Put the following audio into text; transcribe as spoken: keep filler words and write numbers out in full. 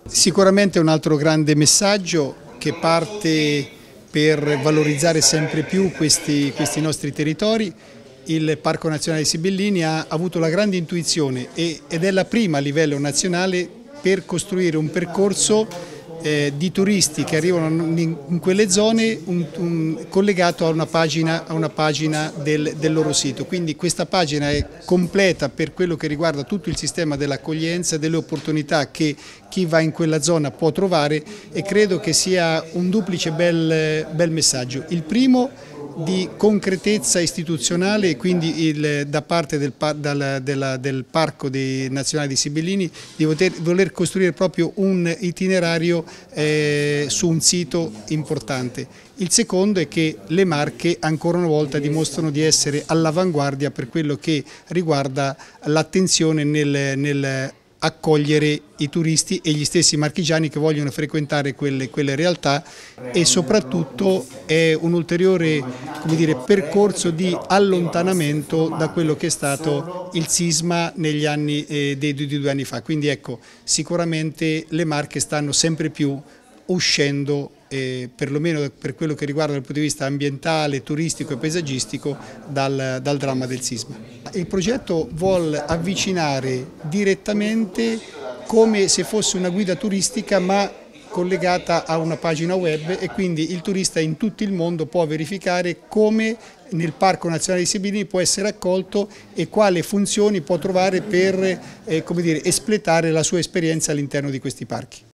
Sicuramente è un altro grande messaggio che parte per valorizzare sempre più questi, questi nostri territori. Il Parco Nazionale Sibillini ha avuto la grande intuizione ed è la prima a livello nazionale per costruire un percorso eh, di turisti che arrivano in, in quelle zone un, un, collegato a una pagina, a una pagina del, del loro sito. Quindi questa pagina è completa per quello che riguarda tutto il sistema dell'accoglienza, delle opportunità che chi va in quella zona può trovare, e credo che sia un duplice bel, bel messaggio. Il primo di concretezza istituzionale, e quindi il, da parte del, dal, della, del Parco di, Nazionale di Sibillini, di poter, voler costruire proprio un itinerario eh, su un sito importante. Il secondo è che le Marche ancora una volta dimostrano di essere all'avanguardia per quello che riguarda l'attenzione nel, nel accogliere i turisti e gli stessi marchigiani che vogliono frequentare quelle, quelle realtà, e soprattutto è un ulteriore, come dire, percorso di allontanamento da quello che è stato il sisma negli anni, eh, di, di due anni fa. Quindi ecco, sicuramente le Marche stanno sempre più uscendo, eh, perlomeno per quello che riguarda dal punto di vista ambientale, turistico e paesaggistico, dal, dal dramma del sisma. Il progetto vuol avvicinare direttamente, come se fosse una guida turistica, ma collegata a una pagina web, e quindi il turista in tutto il mondo può verificare come nel Parco Nazionale di Sibillini può essere accolto e quali funzioni può trovare per eh, come dire, espletare la sua esperienza all'interno di questi parchi.